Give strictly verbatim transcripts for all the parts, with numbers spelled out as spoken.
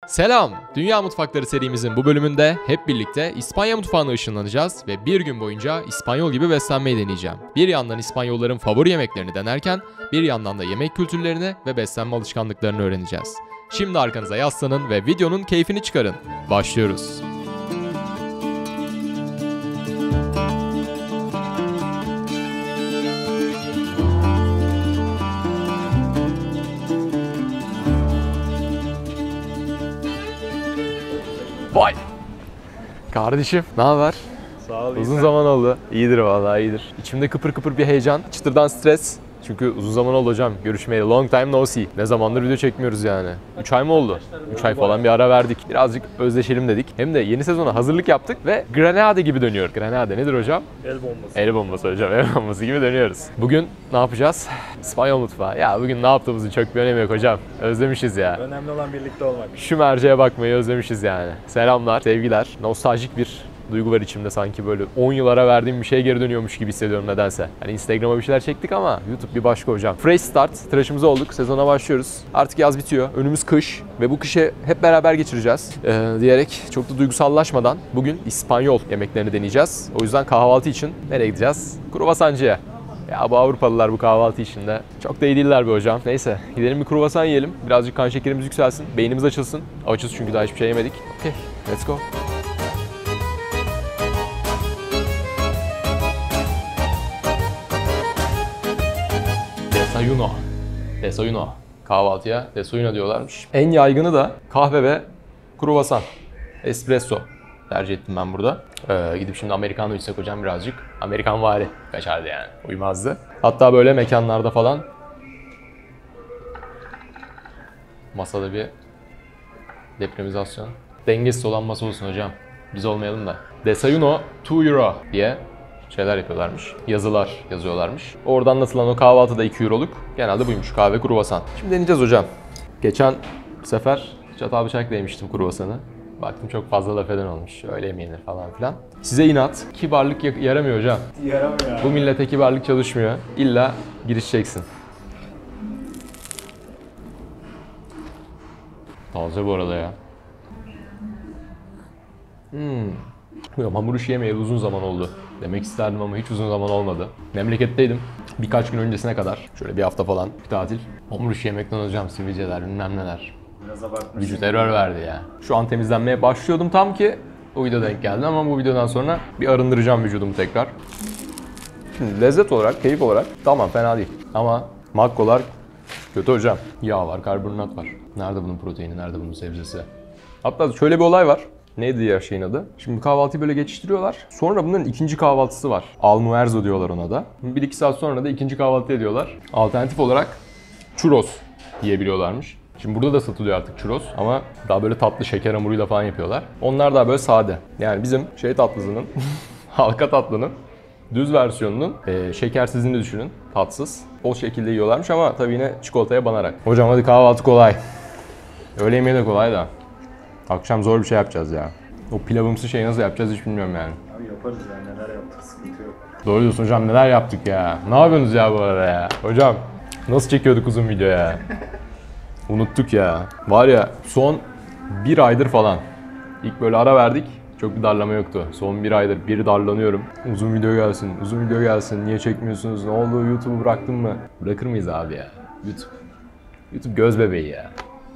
Selam! Dünya Mutfakları serimizin bu bölümünde hep birlikte İspanya mutfağına ışınlanacağız ve bir gün boyunca İspanyol gibi beslenmeyi deneyeceğim. Bir yandan İspanyolların favori yemeklerini denerken bir yandan da yemek kültürlerini ve beslenme alışkanlıklarını öğreneceğiz. Şimdi arkanıza yaslanın ve videonun keyfini çıkarın. Başlıyoruz. Vay! Kardeşim, ne haber? Sağ ol. Uzun zaman oldu. İyidir vallahi iyidir. İçimde kıpır kıpır bir heyecan, çıtırdan stres. Çünkü uzun zaman oldu hocam görüşmeyeli. Long time no see. Ne zamandır video çekmiyoruz yani. üç ay mı oldu? üç ay falan bir ara verdik. Birazcık özleşelim dedik. Hem de yeni sezona hazırlık yaptık ve Granada gibi dönüyor. Granada nedir hocam? El bombası. El bombası hocam. El bombası gibi dönüyoruz. Bugün ne yapacağız? İspanyol mutfağı. Ya bugün ne yaptığımızın çok bir önemi yok hocam. Özlemişiz ya. Önemli olan birlikte olmak. Şu merceğe bakmayı özlemişiz yani. Selamlar, sevgiler. Nostaljik bir duygu var içimde, sanki böyle on yıllara verdiğim bir şeye geri dönüyormuş gibi hissediyorum nedense. Hani Instagram'a bir şeyler çektik ama YouTube bir başka hocam. Fresh start, tıraşımız olduk, sezona başlıyoruz. Artık yaz bitiyor, önümüz kış ve bu kışı hep beraber geçireceğiz ee, diyerek çok da duygusallaşmadan bugün İspanyol yemeklerini deneyeceğiz. O yüzden kahvaltı için nereye gideceğiz? Kruvasancıya. Ya bu Avrupalılar bu kahvaltı işinde çok da iyi değiller be hocam. Neyse gidelim bir kruvasan yiyelim. Birazcık kan şekerimiz yükselsin, beynimiz açılsın. Açız çünkü daha hiçbir şey yemedik. Okay, let's go. Desayuno. Desayuno. Kahvaltıya desayuno diyorlarmış. En yaygını da kahve ve kruvasan. Espresso tercih ettim ben burada. Ee, gidip şimdi Americano içsek hocam birazcık. Amerikan vari kaçardı yani. Uymazdı. Hatta böyle mekanlarda falan masada bir depremizasyon. Dengesiz olan masa olsun hocam. Biz olmayalım da. Desayuno iki euro diye şeyler yapıyorlarmış. Yazılar yazıyorlarmış. Orada anlatılan o kahvaltıda iki euroluk. Genelde buymuş, kahve, kruvasan. Şimdi deneyeceğiz hocam. Geçen sefer çatal bıçakla yemiştim kruvasanı. Baktım çok fazla laf eden olmuş. Öyle yemeyenler falan filan. Size inat. Kibarlık yaramıyor hocam. Yaramıyor. Bu millete kibarlık çalışmıyor. İlla girişeceksin. Taze bu arada ya. Hmm. Yok, hamur işi yemeyeli uzun zaman oldu. Demek isterdim ama hiç uzun zaman olmadı. Memleketteydim. Birkaç gün öncesine kadar. Şöyle bir hafta falan bir tatil. Hamur işi yemekten hocam, sivilceler bilmem neler. Biraz abartmış. Vücut error verdi ya. Şu an temizlenmeye başlıyordum tam ki o video denk geldi ama bu videodan sonra bir arındıracağım vücudumu tekrar. Şimdi lezzet olarak, keyif olarak tamam, fena değil. Ama makrolar kötü hocam. Yağ var, karbonhidrat var. Nerede bunun proteini, nerede bunun sebzesi? Hatta şöyle bir olay var. Neydi ya şeyin adı? Şimdi kahvaltıyı böyle geçiştiriyorlar. Sonra bunların ikinci kahvaltısı var. Almuerzo diyorlar ona da. bir iki saat sonra da ikinci kahvaltı ediyorlar. Alternatif olarak churros yiyebiliyorlarmış. Şimdi burada da satılıyor artık churros ama daha böyle tatlı şeker hamuruyla falan yapıyorlar. Onlar daha böyle sade. Yani bizim şey tatlısının, halka tatlının düz versiyonunun e, şekersizini düşünün. Tatsız. O şekilde yiyorlarmış ama tabii yine çikolataya banarak. Hocam hadi kahvaltı kolay. Öğle yemeği de kolay da. Akşam zor bir şey yapacağız ya. O pilavımsı şeyi nasıl yapacağız hiç bilmiyorum yani. Abi yaparız ya, neler yaptık, sıkıntı yok. Doğru diyorsun hocam, neler yaptık ya. Ne yapıyorsunuz ya bu arada ya? Hocam nasıl çekiyorduk uzun video ya? Unuttuk ya. Var ya son bir aydır falan. İlk böyle ara verdik. Çok bir darlama yoktu. Son bir aydır bir darlanıyorum. Uzun video gelsin, uzun video gelsin. Niye çekmiyorsunuz? Ne oldu? YouTube'u bıraktın mı? Bırakır mıyız abi ya? YouTube. YouTube göz bebeği ya.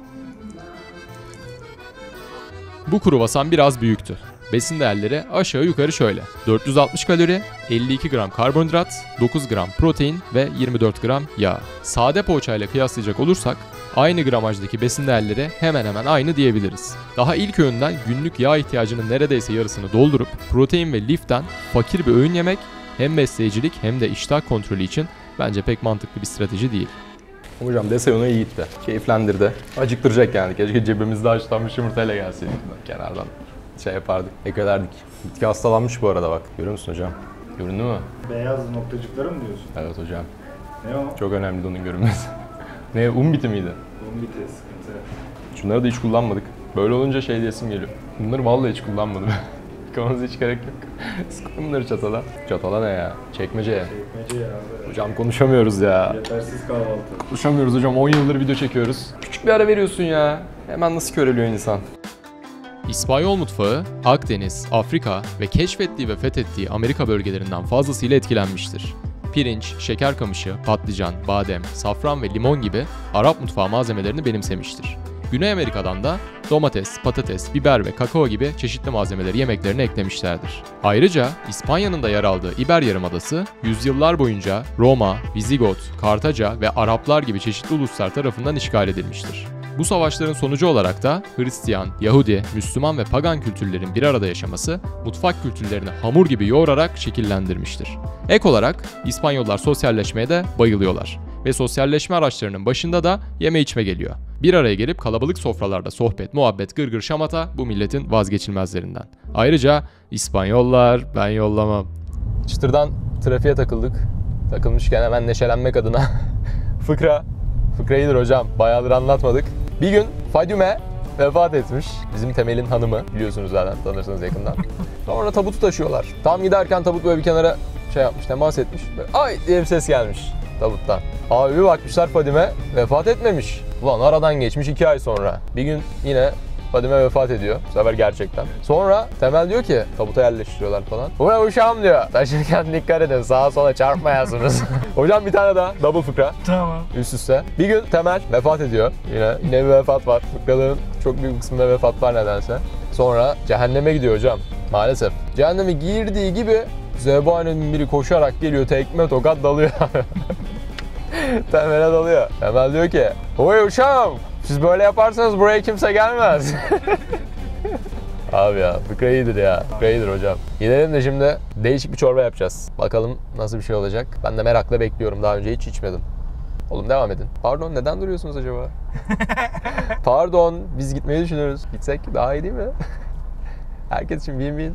Bu kruvasan biraz büyüktü. Besin değerleri aşağı yukarı şöyle. dört yüz altmış kalori, elli iki gram karbonhidrat, dokuz gram protein ve yirmi dört gram yağ. Sade poğaçayla kıyaslayacak olursak aynı gramajdaki besin değerleri hemen hemen aynı diyebiliriz. Daha ilk öğünden günlük yağ ihtiyacının neredeyse yarısını doldurup protein ve liften fakir bir öğün yemek hem besleyicilik hem de iştah kontrolü için bence pek mantıklı bir strateji değil. Hocam desayuno iyi gitti. Keyiflendirdi. Acıktıracak yani. Keşke cebimizde haşlanmış yumurtayla gelseydik. Kenardan şey yapardık. Eklerdik. Bitki hastalanmış bu arada bak. Görüyor musun hocam? Göründü mü? Beyaz noktacıkları mı diyorsun? Evet hocam. Ne o? Çok önemli onun görünmesi. Ne, un biti miydi? Un biti, sıkıntı. Şunları da hiç kullanmadık. Böyle olunca şey diyesim geliyor. Bunları vallahi hiç kullanmadım. Yıkamanıza hiç gerek yok. Sıkın bunları çatala. Çatala ne ya? Çekmeceye. Çekmece ya abi. Hocam konuşamıyoruz ya. Yetersiz kahvaltı. Konuşamıyoruz hocam. on yıldır video çekiyoruz. Küçük bir ara veriyorsun ya. Hemen nasıl köreliyor insan. İspanyol mutfağı, Akdeniz, Afrika ve keşfettiği ve fethettiği Amerika bölgelerinden fazlasıyla etkilenmiştir. Pirinç, şeker kamışı, patlıcan, badem, safran ve limon gibi Arap mutfağı malzemelerini benimsemiştir. Güney Amerika'dan da domates, patates, biber ve kakao gibi çeşitli malzemeleri yemeklerine eklemişlerdir. Ayrıca İspanya'nın da yer aldığı İber Yarımadası, yüzyıllar boyunca Roma, Vizigot, Kartaca ve Araplar gibi çeşitli uluslar tarafından işgal edilmiştir. Bu savaşların sonucu olarak da Hristiyan, Yahudi, Müslüman ve pagan kültürlerin bir arada yaşaması mutfak kültürlerini hamur gibi yoğurarak şekillendirmiştir. Ek olarak İspanyollar sosyalleşmeye de bayılıyorlar ve sosyalleşme araçlarının başında da yeme içme geliyor. Bir araya gelip kalabalık sofralarda sohbet, muhabbet, gırgır, şamata bu milletin vazgeçilmezlerinden. Ayrıca İspanyollar ben yollamam. Çıtırdan trafiğe takıldık. Takılmışken hemen neşelenmek adına fıkra. Fıkra iyidir hocam. Bayağıdır anlatmadık. Bir gün Fadime vefat etmiş. Bizim Temel'in hanımı. Biliyorsunuz zaten, tanırsınız yakından. Sonra tabutu taşıyorlar. Tam giderken tabut böyle bir kenara şey yapmış, temas etmiş. Böyle, ay diye bir ses gelmiş tabuttan. Abi bir bakmışlar Fadime vefat etmemiş. Ulan aradan geçmiş iki ay sonra. Bir gün yine Fadime vefat ediyor. Bu sefer gerçekten. Sonra Temel diyor ki tabuta yerleştiriyorlar falan. Ulan uşağım diyor. Taşırken dikkat edin, sağa sola çarpmayasınız. Hocam bir tane daha double fıkra. Tamam. Üst üste. Bir gün Temel vefat ediyor. Yine yine bir vefat var. Fıkraların çok büyük kısmında vefat var nedense. Sonra cehenneme gidiyor hocam. Maalesef. Cehenneme girdiği gibi zebani'nin biri koşarak geliyor, tekme tokat dalıyor. Temel'e dalıyor. Temel diyor ki, oy uşağım, siz böyle yaparsanız buraya kimse gelmez. Abi ya, fıkra iyidir ya. Fıkra iyidir hocam. Gidelim de şimdi değişik bir çorba yapacağız. Bakalım nasıl bir şey olacak. Ben de merakla bekliyorum. Daha önce hiç içmedim. Oğlum devam edin. Pardon, neden duruyorsunuz acaba? Pardon, biz gitmeyi düşünüyoruz. Gitsek daha iyi değil mi? Herkes için win-win.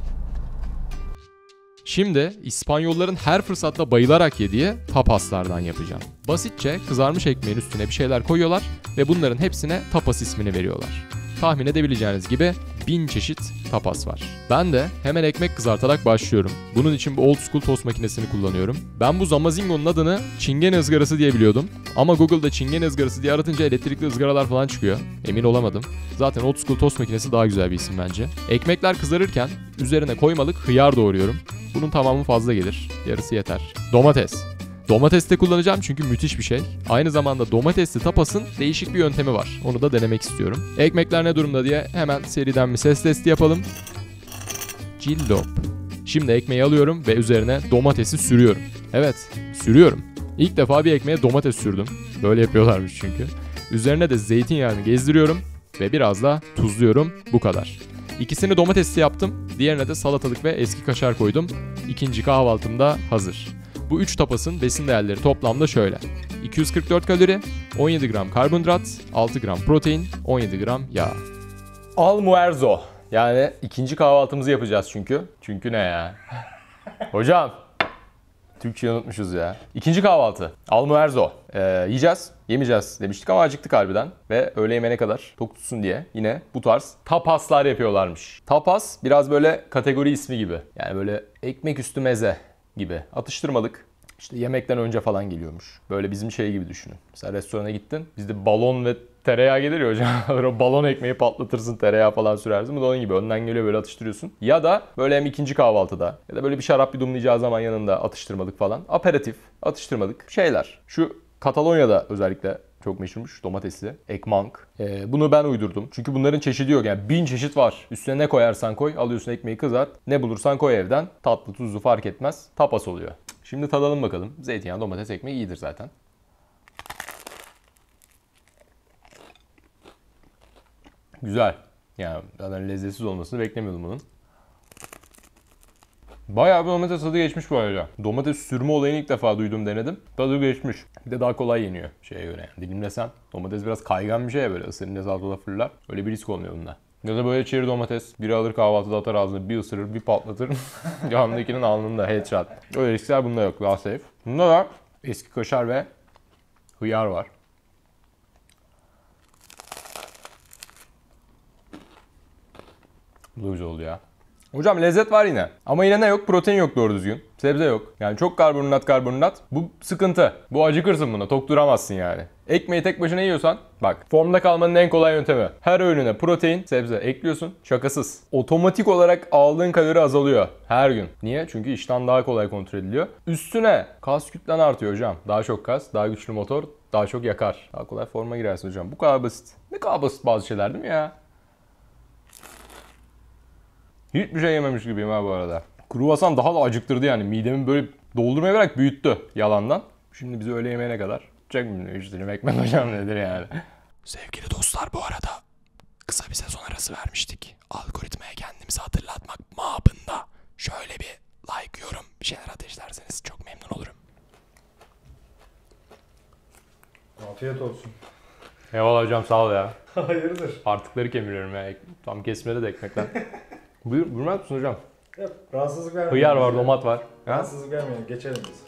Şimdi İspanyolların her fırsatta bayılarak yediği tapaslardan yapacağım. Basitçe kızarmış ekmeğin üstüne bir şeyler koyuyorlar ve bunların hepsine tapas ismini veriyorlar. Tahmin edebileceğiniz gibi bin çeşit tapas var. Ben de hemen ekmek kızartarak başlıyorum. Bunun için bu old school tost makinesini kullanıyorum. Ben bu Zamazingo'nun adını çingene ızgarası diye biliyordum. Ama Google'da çingene ızgarası diye aratınca elektrikli ızgaralar falan çıkıyor. Emin olamadım. Zaten old school tost makinesi daha güzel bir isim bence. Ekmekler kızarırken üzerine koymalık hıyar doğruyorum. Bunun tamamı fazla gelir. Yarısı yeter. Domates. Domates de kullanacağım çünkü müthiş bir şey. Aynı zamanda domatesli tapasın değişik bir yöntemi var. Onu da denemek istiyorum. Ekmekler ne durumda diye hemen seriden bir ses testi yapalım. Cillop. Şimdi ekmeği alıyorum ve üzerine domatesi sürüyorum. Evet, sürüyorum. İlk defa bir ekmeğe domates sürdüm. Böyle yapıyorlarmış çünkü. Üzerine de zeytinyağını gezdiriyorum ve biraz da tuzluyorum. Bu kadar. İkisini domatesli yaptım. Diğerine de salatalık ve eski kaşar koydum. İkinci kahvaltım da hazır. Bu üç tapasın besin değerleri toplamda şöyle. iki yüz kırk dört kalori, on yedi gram karbonhidrat, altı gram protein, on yedi gram yağ. Almuerzo. Yani ikinci kahvaltımızı yapacağız çünkü. Çünkü ne ya? Hocam. Türkçeyi unutmuşuz ya. İkinci kahvaltı. Almuerzo. Ee, yiyeceğiz, yemeyeceğiz demiştik ama acıktık harbiden. Ve öğle yemeğine kadar tok tutsun diye yine bu tarz tapaslar yapıyorlarmış. Tapas biraz böyle kategori ismi gibi. Yani böyle ekmek üstü meze gibi. Atıştırmalık. İşte yemekten önce falan geliyormuş. Böyle bizim şey gibi düşünün. Mesela restorana gittin. Bizde balon ve tereyağı gelir ya hocam. Böyle balon ekmeği patlatırsın, tereyağı falan sürersin. Bu da onun gibi. Önden geliyor, böyle atıştırıyorsun. Ya da böyle hem ikinci kahvaltıda ya da böyle bir şarap yudumlayacağı zaman yanında atıştırmalık falan. Aperatif, atıştırmalık şeyler. Şu Katalonya'da özellikle çok meşhurmuş domatesli. Ekmank. Ee, bunu ben uydurdum. Çünkü bunların çeşidi yok. Yani bin çeşit var. Üstüne ne koyarsan koy. Alıyorsun ekmeği kızart. Ne bulursan koy evden. Tatlı tuzlu fark etmez. Tapas oluyor. Şimdi tadalım bakalım. Zeytinyağı, domates, ekmeği iyidir zaten. Güzel. Yani zaten lezzetsiz olmasını beklemiyordum bunun. Bayağı bir domates tadı geçmiş bu arada. Domates sürme olayını ilk defa duydum, denedim. Tadı geçmiş. Bir de daha kolay yeniyor şeye göre yani. Dilimlesen domates biraz kaygan bir şey ya, böyle ısırınca saltada fırlar. Öyle bir risk olmuyor bunda. Ya da böyle çeri domates. Biri alır kahvaltıda atar ağzına, bir ısırır, bir patlatır. Yanındakinin alnında headshot. Öyle riskler bunda yok. Daha safe. Bunda da eski kaşar ve hıyar var. Bu da güzel oldu ya. Hocam lezzet var yine. Ama yine ne yok? Protein yok doğru düzgün. Sebze yok. Yani çok karbonhidrat karbonhidrat. Bu sıkıntı. Bu acıkırsın buna. Tok duramazsın yani. Ekmeği tek başına yiyorsan bak formda kalmanın en kolay yöntemi. Her öğününe protein, sebze ekliyorsun. Şakasız. Otomatik olarak aldığın kalori azalıyor her gün. Niye? Çünkü iştahın daha kolay kontrol ediliyor. Üstüne kas kütlen artıyor hocam. Daha çok kas, daha güçlü motor, daha çok yakar. Daha kolay forma girersin hocam. Bu kadar basit. Ne kadar basit bazı şeyler değil mi ya? Hiçbir şey yememiş gibiyim ha bu arada. Kruvasan daha da acıktırdı yani. Midemi böyle doldurmaya bırak büyüttü yalandan. Şimdi bizi öğle yemeğine kadar. Çok bilmiyorum işte dilim ekmek hocam nedir yani. Sevgili dostlar bu arada kısa bir sezon arası vermiştik. Algoritmaya kendimizi hatırlatmak mabında şöyle bir like, yorum, bir şeyler ateşlerseniz çok memnun olurum. Afiyet olsun. Eyvallah hocam sağ ol ya. Hayırdır? Artıkları kemiriyorum ya. Tam kesmede de ekmekten. Buyur, buyurmaz mısın hocam? Yok, rahatsızlık vermeyin. Hıyar var, domat var. Ha? Rahatsızlık vermeyin, geçelim biz.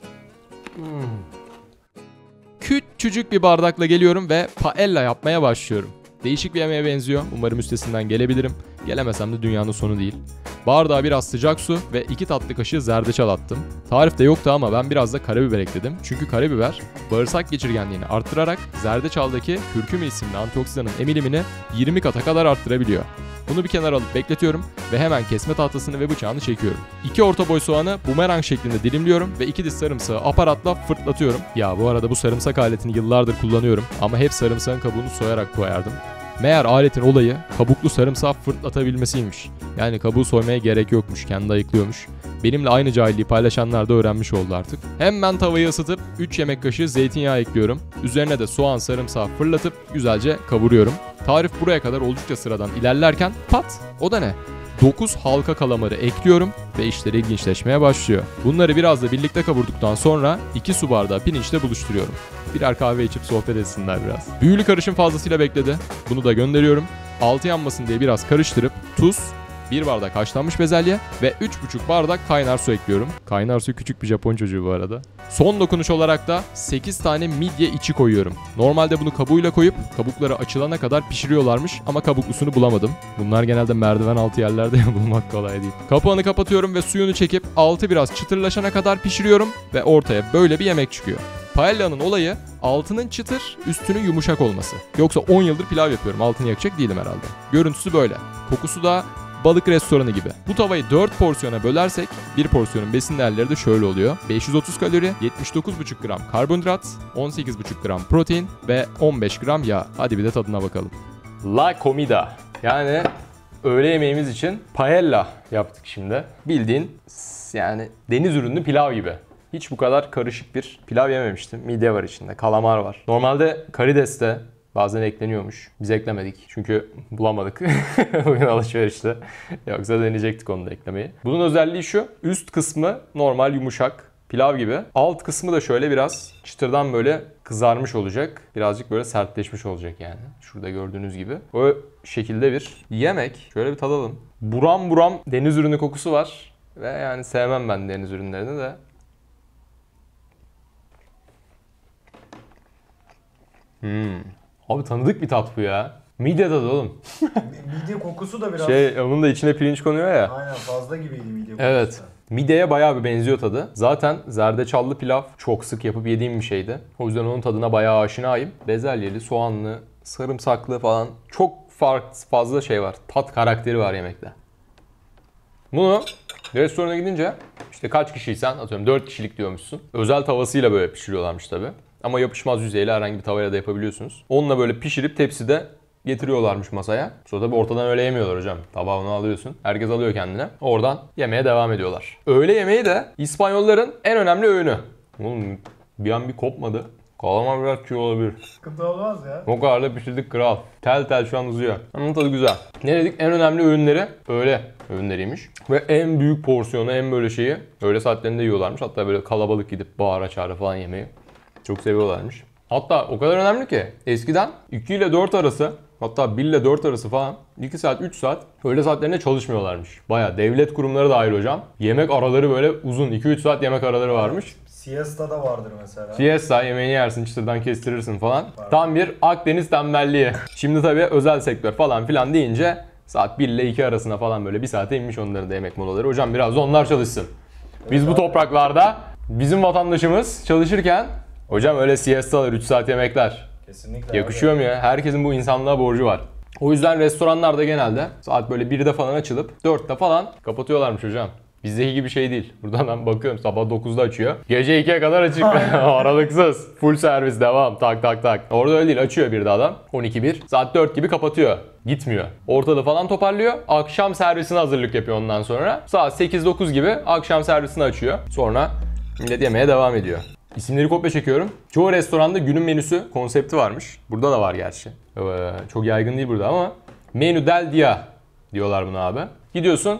Küçücük bir bardakla geliyorum ve paella yapmaya başlıyorum. Değişik bir yemeğe benziyor. Umarım üstesinden gelebilirim. Gelemesem de dünyanın sonu değil. Bardağa biraz sıcak su ve iki tatlı kaşığı zerdeçal attım. Tarifte yoktu ama ben biraz da karabiber ekledim. Çünkü karabiber bağırsak geçirgenliğini arttırarak zerdeçaldaki kürküm isimli antioksidanın emilimini yirmi kata kadar arttırabiliyor. Bunu bir kenara alıp bekletiyorum ve hemen kesme tahtasını ve bıçağını çekiyorum. İki orta boy soğanı bumerang şeklinde dilimliyorum ve iki diş sarımsağı aparatla fırlatıyorum. Ya bu arada bu sarımsak aletini yıllardır kullanıyorum ama hep sarımsağın kabuğunu soyarak koyardım. Meğer aletin olayı kabuklu sarımsağı fırlatabilmesiymiş. Yani kabuğu soymaya gerek yokmuş, kendi ayıklıyormuş. Benimle aynı cahilliği paylaşanlar da öğrenmiş oldu artık. Hemen tavayı ısıtıp üç yemek kaşığı zeytinyağı ekliyorum. Üzerine de soğan sarımsağı fırlatıp güzelce kavuruyorum. Tarif buraya kadar oldukça sıradan ilerlerken pat, o da ne? dokuz halka kalamarı ekliyorum ve işler ilginçleşmeye başlıyor. Bunları biraz da birlikte kavurduktan sonra iki su bardağı pirinçle buluşturuyorum. Birer kahve içip sohbet etsinler biraz. Büyülü karışım fazlasıyla bekledi. Bunu da gönderiyorum. Altı yanmasın diye biraz karıştırıp tuz, bir bardak haşlanmış bezelye ve üç buçuk bardak kaynar su ekliyorum. Kaynar su küçük bir Japon çocuğu bu arada. Son dokunuş olarak da sekiz tane midye içi koyuyorum. Normalde bunu kabuğuyla koyup kabukları açılana kadar pişiriyorlarmış ama kabuklusunu bulamadım. Bunlar genelde merdiven altı yerlerde ya, bulmak kolay değil. Kapağını kapatıyorum ve suyunu çekip altı biraz çıtırlaşana kadar pişiriyorum ve ortaya böyle bir yemek çıkıyor. Paella'nın olayı altının çıtır, üstünün yumuşak olması. Yoksa on yıldır pilav yapıyorum, altını yakacak değilim herhalde. Görüntüsü böyle. Kokusu da balık restoranı gibi. Bu tavayı dört porsiyona bölersek bir porsiyonun besin değerleri de şöyle oluyor. beş yüz otuz kalori, yetmiş dokuz buçuk gram karbonhidrat, on sekiz buçuk gram protein ve on beş gram yağ. Hadi bir de tadına bakalım. La comida. Yani öğle yemeğimiz için paella yaptık şimdi. Bildiğin yani deniz ürünlü pilav gibi. Hiç bu kadar karışık bir pilav yememiştim. Midye var içinde, kalamar var. Normalde karides de bazen ekleniyormuş. Biz eklemedik çünkü bulamadık bugün alışverişte. Yoksa deneyecektik onu da eklemeyi. Bunun özelliği şu. Üst kısmı normal yumuşak pilav gibi. Alt kısmı da şöyle biraz çıtırdan böyle kızarmış olacak. Birazcık böyle sertleşmiş olacak yani. Şurada gördüğünüz gibi. O şekilde bir yemek. Şöyle bir tadalım. Buram buram deniz ürünü kokusu var. Ve yani sevmem ben deniz ürünlerini de. Hmm. Abi tanıdık bir tat bu ya. Midye tadı oğlum. Midye kokusu da biraz... Şey, onun da içine pirinç konuyor ya. Aynen, fazla gibiydi midye kokusu. Evet. Midyeye bayağı bir benziyor tadı. Zaten zerdeçallı pilav çok sık yapıp yediğim bir şeydi. O yüzden onun tadına bayağı aşinayım. Bezelyeli, soğanlı, sarımsaklı falan çok farklı fazla şey var. Tat karakteri var yemekte. Bunu restorana gidince işte kaç kişiysen atıyorum dört kişilik diyormuşsun. Özel tavasıyla böyle pişiriyorlarmış tabii. Ama yapışmaz yüzeyle herhangi bir tavayla da yapabiliyorsunuz. Onunla böyle pişirip tepside getiriyorlarmış masaya. Sonra tabii ortadan öyle yemiyorlar hocam. Tabağını alıyorsun. Herkes alıyor kendine. Oradan yemeye devam ediyorlar. Öğle yemeği de İspanyolların en önemli öğünü. Oğlum bir an bir kopmadı. Kalamar biraz çiğ olabilir. Sıkıntı olmaz ya. O kadar da pişirdik kral. Tel tel şu an uzuyor. Ama tadı güzel. Ne dedik? En önemli öğünleri öğle öğünleriymiş. Ve en büyük porsiyonu, en böyle şeyi öğle saatlerinde yiyorlarmış. Hatta böyle kalabalık gidip bağıra çağıra falan yemeği. Çok seviyorlarmış. Hatta o kadar önemli ki eskiden iki ile dört arası, hatta bir ile dört arası falan iki saat üç saat öğle saatlerinde çalışmıyorlarmış. Baya devlet kurumları dahil hocam. Yemek araları böyle uzun iki üç saat yemek araları varmış. Siesta da vardır mesela. Siesta, yemeğini yersin, çıtırdan kestirirsin falan. Tam bir Akdeniz tembelliği. Şimdi tabii özel sektör falan filan deyince Saat bir ile iki arasına falan böyle bir saate inmiş onların da yemek molaları. Hocam biraz da onlar çalışsın. Biz bu topraklarda bizim vatandaşımız çalışırken hocam öyle siestalar, üç saat yemekler Kesinlikle. yakışıyor mu ya? Herkesin bu insanlığa borcu var. O yüzden restoranlarda genelde saat böyle birde falan açılıp dörtte falan kapatıyorlarmış hocam. Bizdeki gibi şey değil. Buradan ben bakıyorum sabah dokuzda açıyor. Gece ikiye kadar açık. Aralıksız. Full servis devam. Tak tak tak. Orada öyle değil. Açıyor bir de adam. on iki bir. Saat dört gibi kapatıyor. Gitmiyor. Ortalığı falan toparlıyor. Akşam servisine hazırlık yapıyor ondan sonra. Saat sekiz dokuz gibi akşam servisini açıyor. Sonra millet yemeye devam ediyor. İsimleri kopya çekiyorum. Çoğu restoranda günün menüsü konsepti varmış. Burada da var gerçi. Ee, çok yaygın değil burada ama menü del dia diyorlar buna abi. Gidiyorsun.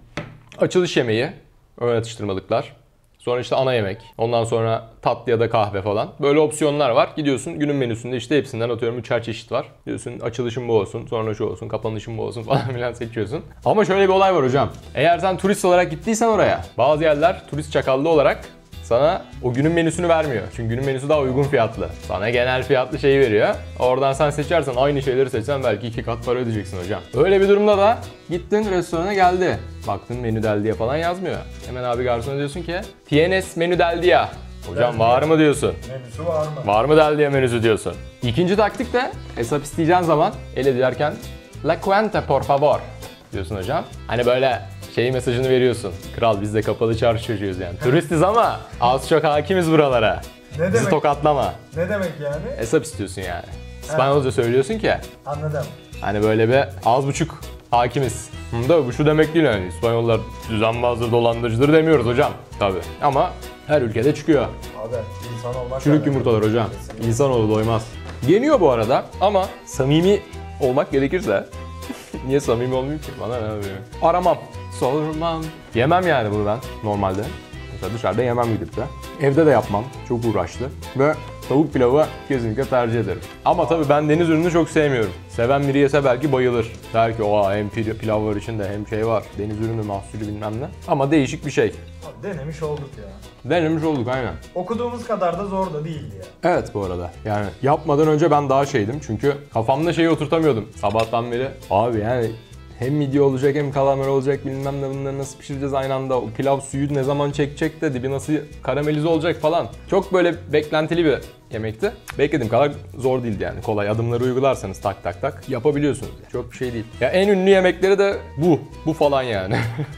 Açılış yemeği, öğle atıştırmalıklar. Sonra işte ana yemek. Ondan sonra tatlı ya da kahve falan. Böyle opsiyonlar var. Gidiyorsun günün menüsünde işte hepsinden atıyorum üçer çeşit var. Diyorsun açılışın bu olsun, sonra şu olsun, kapanışın bu olsun falan filan seçiyorsun. Ama şöyle bir olay var hocam. Eğer sen turist olarak gittiysen oraya, bazı yerler turist çakallı olarak sana o günün menüsünü vermiyor. Çünkü günün menüsü daha uygun fiyatlı. Sana genel fiyatlı şeyi veriyor. Oradan sen seçersen aynı şeyleri seçsen belki iki kat para ödeyeceksin hocam. Öyle bir durumda da gittin restorana geldi. Baktın menü del diye falan yazmıyor. Hemen abi garsona diyorsun ki Tienes menü del dia. Hocam var mı diyorsun. Menüsü var mı? Var mı del diye menüsü diyorsun. İkinci taktik de hesap isteyeceğin zaman el edilerken La cuenta por favor diyorsun hocam. Hani böyle şey mesajını veriyorsun. Kral biz de kapalı çarşı çocuğuyuz yani. Turistiz ama az çok hakimiz buralara. Ne Bizi demek? tokatlama. Ne demek yani? Hesap istiyorsun yani. İspanyolca söylüyorsun ki Anladım. hani böyle bir az buçuk hakimiz. Hı da bu şu demek değil yani. İspanyollar düzenbazdır, dolandırıcıdır demiyoruz hocam. Tabii. Ama her ülkede çıkıyor. Abi insan olmak Çürük lazım. yumurtalar hocam. Kesinlikle. İnsanoğlu doymaz. Yeniyor bu arada ama samimi olmak gerekirse niye samimi olmayayım ki? Bana ne oluyor? Aramam. Sormam. Yemem yani bunu ben normalde. Mesela dışarıda yemem gidip de. Evde de yapmam. Çok uğraşlı. Ve tavuk pilavı kesinlikle tercih ederim. Ama tabii ben deniz ürünü çok sevmiyorum. Seven biri yese belki bayılır. Der ki oha hem pil- pilav var içinde hem şey var. Deniz ürünü mahsulü bilmem ne. Ama değişik bir şey. Abi denemiş olduk ya. Denemiş olduk aynen. Okuduğumuz kadar da zor da değildi ya. Evet bu arada. Yani yapmadan önce ben daha şeydim. Çünkü kafamda şeyi oturtamıyordum. Sabahtan beri. Abi yani hem midye olacak hem kalamar olacak bilmem ne bunları nasıl pişireceğiz aynı anda. O pilav suyu ne zaman çekecek de dibi nasıl karamelize olacak falan. Çok böyle beklentili bir yemekti. Beklediğim kadar zor değildi yani. Kolay adımları uygularsanız tak tak tak yapabiliyorsunuz. Çok bir şey değil. Ya en ünlü yemekleri de bu. Bu falan yani.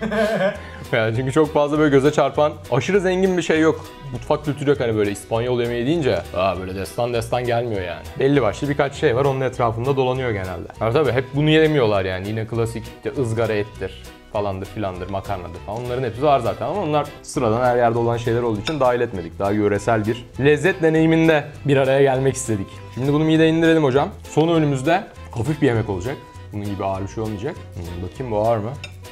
Yani çünkü çok fazla böyle göze çarpan, aşırı zengin bir şey yok. Mutfak kültürü yok hani böyle İspanyol yemeği deyince aa böyle destan destan gelmiyor yani. Belli başlı birkaç şey var onun etrafında dolanıyor genelde. Yani tabii hep bunu yemiyorlar yani. Yine klasik işte ızgara ettir falandır filandır, makarnadır falan. Onların hepsi var zaten ama onlar sıradan her yerde olan şeyler olduğu için dahil etmedik. Daha yöresel bir lezzet deneyiminde bir araya gelmek istedik. Şimdi bunu mideye indirelim hocam. Son önümüzde hafif bir yemek olacak. Bunun gibi ağır bir şey olmayacak. Hmm, bakayım bu ağır mı?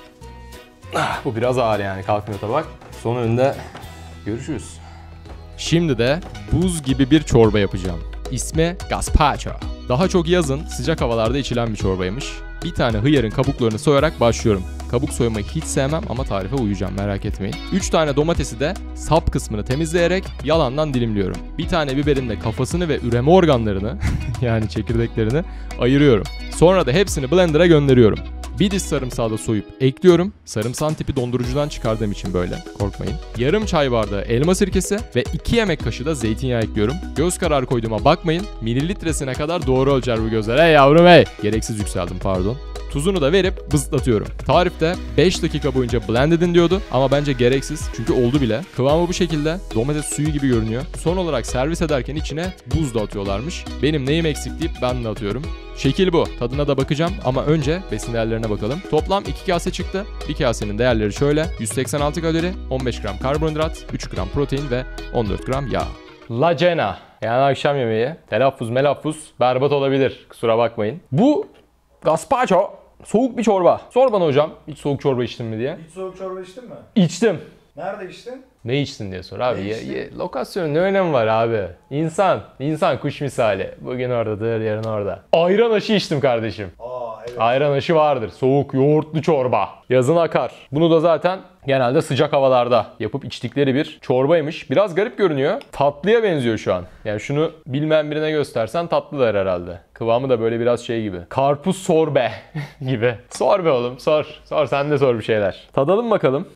Ah, bu biraz ağır yani kalkmıyor tabak. Son önünde görüşürüz. Şimdi de buz gibi bir çorba yapacağım. İsmi gazpacho. Daha çok yazın sıcak havalarda içilen bir çorbaymış. Bir tane hıyarın kabuklarını soyarak başlıyorum. Kabuk soymayı hiç sevmem ama tarife uyacağım merak etmeyin. üç tane domatesi de sap kısmını temizleyerek yalandan dilimliyorum. Bir tane biberin de kafasını ve üreme organlarını yani çekirdeklerini ayırıyorum. Sonra da hepsini blender'a gönderiyorum. Bir diş sarımsağı da soyup ekliyorum. Sarımsağın tipi dondurucudan çıkardığım için böyle, korkmayın. Yarım çay bardağı elma sirkesi ve iki yemek kaşığı da zeytinyağı ekliyorum. Göz kararı koyduğuma bakmayın. Mililitresine kadar doğru ölçer bu gözler. Hey yavrum hey! Gereksiz yükseldim pardon. Tuzunu da verip bızlatıyorum. Tarifte beş dakika boyunca blend edin diyordu ama bence gereksiz çünkü oldu bile. Kıvamı bu şekilde, domates suyu gibi görünüyor. Son olarak servis ederken içine buz da atıyorlarmış. Benim neyim eksik deyip ben de atıyorum. Şekil bu. Tadına da bakacağım ama önce besin değerlerine bakalım. Toplam iki kase çıktı. Bir kasenin değerleri şöyle. yüz seksen altı kalori, on beş gram karbonhidrat, üç gram protein ve on dört gram yağ. La cena. Yani akşam yemeği. Telaffuz melaffuz berbat olabilir. Kusura bakmayın. Bu gazpacho soğuk bir çorba. Sor bana hocam hiç soğuk çorba içtin mi diye. Hiç soğuk çorba içtin mi? İçtim. Nerede içtin? Ne içtin diye sor abi. Ne Ye, içtin? ye, lokasyonun ne önemi var abi? İnsan, insan kuş misali. Bugün oradadır, yarın orada. Ayran aşı içtim kardeşim. Aa evet. Ayran aşı vardır. Soğuk, yoğurtlu çorba. Yazın akar. Bunu da zaten genelde sıcak havalarda yapıp içtikleri bir çorbaymış. Biraz garip görünüyor. Tatlıya benziyor şu an. Yani şunu bilmeyen birine göstersen tatlı der herhalde. Kıvamı da böyle biraz şey gibi. Karpuz sorbe gibi. Sor be oğlum sor. Sor sen de sor bir şeyler. Tadalım bakalım.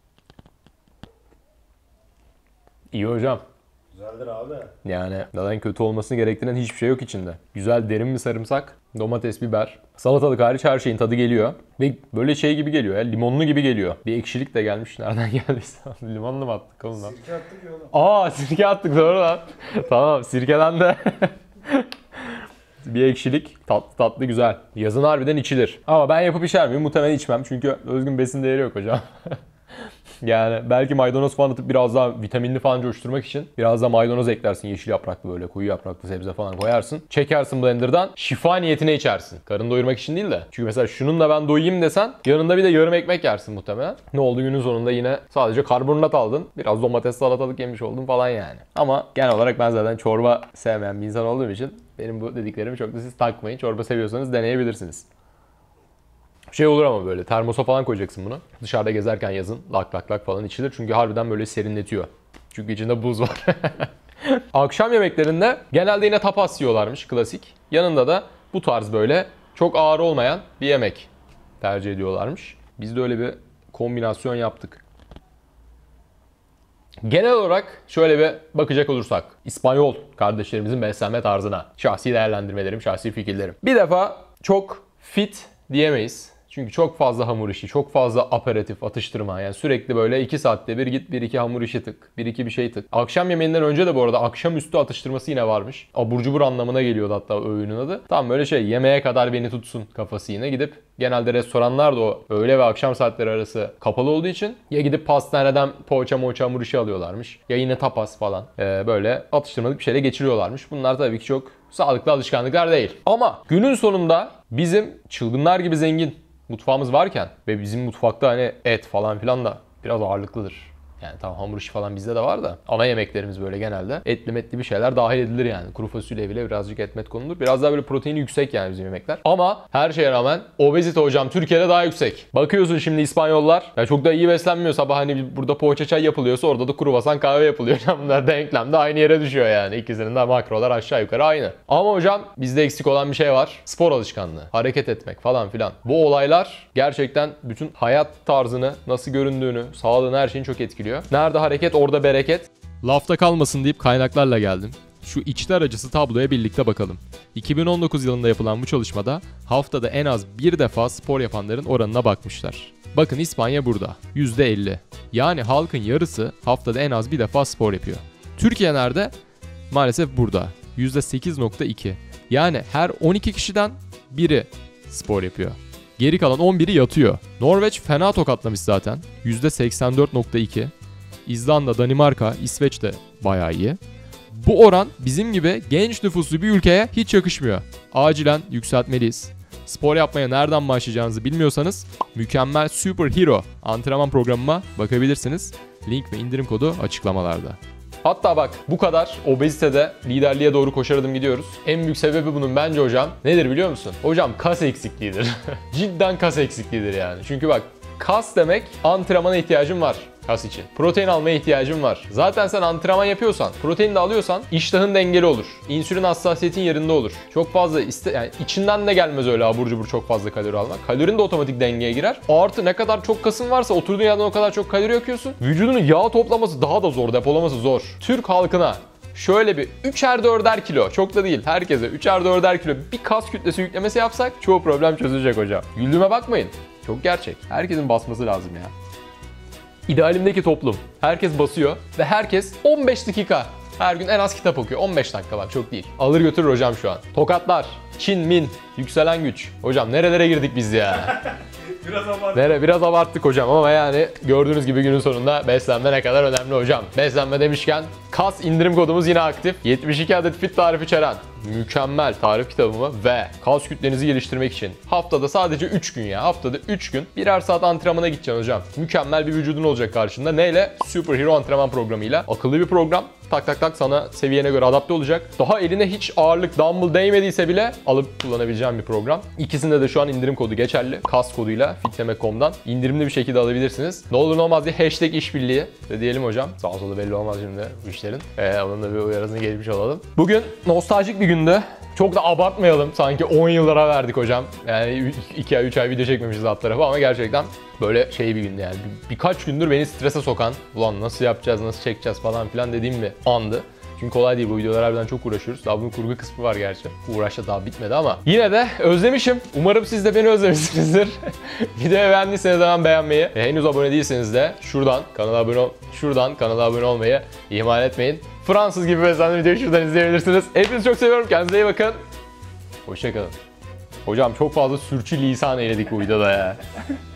İyi hocam. Güzeldir abi. Yani zaten kötü olmasını gerektiren hiçbir şey yok içinde. Güzel derin bir sarımsak, domates, biber, salatalık hariç her şeyin tadı geliyor. Ve böyle şey gibi geliyor ya, limonlu gibi geliyor. Bir ekşilik de gelmiş. Nereden geldiyse. Limonlu mu attık oğlum lan? Sirke attık ya oğlum. Aa sirke attık doğru lan. Tamam sirkeden de bir ekşilik. Tatlı tatlı güzel. Yazın harbiden içilir. Ama ben yapıp içer miyim? Muhtemelen içmem. Çünkü özgün besin değeri yok hocam. Yani belki maydanoz falan atıp biraz daha vitaminli falan coşturmak için biraz da maydanoz eklersin. Yeşil yapraklı böyle koyu yapraklı sebze falan koyarsın. Çekersin blenderdan şifa niyetine içersin. Karın doyurmak için değil de. Çünkü mesela şununla ben doyayım desen yanında bir de yarım ekmek yersin muhtemelen. Ne oldu günün sonunda yine sadece karbonhidrat aldın. Biraz domates salatalık yemiş oldun falan yani. Ama genel olarak ben zaten çorba sevmeyen bir insan olduğum için benim bu dediklerimi çok da siz takmayın. Çorba seviyorsanız deneyebilirsiniz. Şey olur ama böyle termosa falan koyacaksın bunu. Dışarıda gezerken yazın lak lak lak falan içilir. Çünkü harbiden böyle serinletiyor. Çünkü içinde buz var. Akşam yemeklerinde genelde yine tapas yiyorlarmış klasik. Yanında da bu tarz böyle çok ağır olmayan bir yemek tercih ediyorlarmış. Biz de öyle bir kombinasyon yaptık. Genel olarak şöyle bir bakacak olursak İspanyol kardeşlerimizin beslenme tarzına şahsi değerlendirmelerim, şahsi fikirlerim. Bir defa çok fit diyemeyiz. Çünkü çok fazla hamur işi, çok fazla aperatif, atıştırma. Yani sürekli böyle iki saatte bir git bir iki hamur işi tık, bir iki bir şey tık. Akşam yemeğinden önce de bu arada akşamüstü atıştırması yine varmış. Abur cubur anlamına geliyordu hatta öğünün adı. Tam böyle şey yemeğe kadar beni tutsun kafası yine gidip genelde restoranlar da o öğle ve akşam saatleri arası kapalı olduğu için ya gidip pastaneden poğaça moğaça hamur işi alıyorlarmış ya yine tapas falan ee, böyle atıştırmalık bir şeyle geçiriyorlarmış. Bunlar tabii ki çok sağlıklı alışkanlıklar değil. Ama günün sonunda bizim çılgınlar gibi zengin mutfağımız varken ve bizim mutfakta hani et falan filan da biraz ağırlıklıdır. Yani tamam hamur işi falan bizde de var da ana yemeklerimiz böyle genelde etli metli bir şeyler dahil edilir yani. Kuru fasulye bile birazcık et met konulur. Biraz daha böyle proteini yüksek yani bizim yemekler. Ama her şeye rağmen obezite hocam Türkiye'de daha yüksek. Bakıyorsun şimdi İspanyollar ya çok da iyi beslenmiyor. Sabah hani burada poğaça çay yapılıyorsa orada da kruvasan kahve yapılıyor. Bunlar denklemde aynı yere düşüyor yani. İkisinin de makrolar aşağı yukarı aynı. Ama hocam bizde eksik olan bir şey var. Spor alışkanlığı. Hareket etmek falan filan. Bu olaylar gerçekten bütün hayat tarzını, nasıl göründüğünü, sağlığını her şeyini çok etkiliyor. Nerede hareket orada bereket. Lafta kalmasın deyip kaynaklarla geldim. Şu içler acısı tabloya birlikte bakalım. iki bin on dokuz yılında yapılan bu çalışmada haftada en az bir defa spor yapanların oranına bakmışlar. Bakın İspanya burada. yüzde elli. Yani halkın yarısı haftada en az bir defa spor yapıyor. Türkiye nerede? Maalesef burada. yüzde sekiz nokta iki. Yani her on iki kişiden biri spor yapıyor. Geri kalan on biri yatıyor. Norveç fena tokatlamış zaten. yüzde seksen dört nokta iki. İzlanda, Danimarka, İsveç de bayağı iyi. Bu oran bizim gibi genç nüfuslu bir ülkeye hiç yakışmıyor. Acilen yükseltmeliyiz. Spor yapmaya nereden başlayacağınızı bilmiyorsanız mükemmel Super Hero antrenman programıma bakabilirsiniz. Link ve indirim kodu açıklamalarda. Hatta bak bu kadar obezitede liderliğe doğru koşar adım gidiyoruz. En büyük sebebi bunun bence hocam nedir biliyor musun? Hocam kas eksikliğidir. Cidden kas eksikliğidir yani. Çünkü bak kas demek antrenmana ihtiyacın var. Kas için. Protein almaya ihtiyacın var. Zaten sen antrenman yapıyorsan, protein de alıyorsan iştahın dengeli olur. İnsülin hassasiyetin yerinde olur. Çok fazla iste yani içinden de gelmez öyle abur cubur çok fazla kalori almak. Kalorin de otomatik dengeye girer. Artı ne kadar çok kasın varsa oturduğun yerden o kadar çok kalori yakıyorsun. Vücudunun yağ toplaması daha da zor, depolaması zor. Türk halkına şöyle bir üçer dörder kilo, çok da değil herkese üçer dörder kilo bir kas kütlesi yüklemesi yapsak çoğu problem çözülecek hocam. Güldüğüme bakmayın. Çok gerçek. Herkesin basması lazım ya. İdealimdeki toplum. Herkes basıyor ve herkes on beş dakika her gün en az kitap okuyor. on beş dakika bak çok değil. Alır götürür hocam şu an. Tokatlar, Çin, Min, yükselen güç. Hocam nerelere girdik biz ya? Biraz abarttık. Nere biraz abarttık hocam ama yani gördüğünüz gibi günün sonunda beslenme ne kadar önemli hocam. Beslenme demişken kas indirim kodumuz yine aktif. yetmiş iki adet fit tarif içeren mükemmel tarif kitabımı ve kas kütlenizi geliştirmek için haftada sadece üç gün ya. Haftada üç gün birer saat antrenmana gideceksin hocam. Mükemmel bir vücudun olacak karşında. Neyle? Superhero antrenman programıyla. Akıllı bir program. Tak tak tak sana seviyene göre adapte olacak. Daha eline hiç ağırlık, dumbbell değmediyse bile alıp kullanabileceğin bir program. İkisinde de şu an indirim kodu geçerli. Kas koduyla fitneme nokta com'dan indirimli bir şekilde alabilirsiniz. Ne olur ne olmaz diye hashtag işbirliği de diyelim hocam. Sağ solu belli olmaz şimdi bu işlerin. Ee, onun da bir uyarısını geçmiş olalım. Bugün nostaljik bir gündü. Çok da abartmayalım. Sanki on yıllara verdik hocam. Yani iki ay üç ay video çekmemişiz alt tarafı ama gerçekten böyle şey bir gündü yani. Bir, birkaç gündür beni strese sokan, ulan nasıl yapacağız, nasıl çekeceğiz falan filan dediğim bir andı. Çünkü kolay değil, bu videolar harbiden çok uğraşıyoruz. Daha bunun kurgu kısmı var gerçi. Uğraş da daha bitmedi ama yine de özlemişim. Umarım siz de beni özlemişsinizdir. Videoyu beğendiyseniz hemen beğenmeyi ve henüz abone değilseniz de şuradan kanala abone ol şuradan kanala abone olmayı ihmal etmeyin. Fransız gibi beslenme videoyu şuradan izleyebilirsiniz. Hepinizi çok seviyorum. Kendinize iyi bakın. Hoşçakalın. Hocam çok fazla sürçü lisan eyledik bu videoda ya.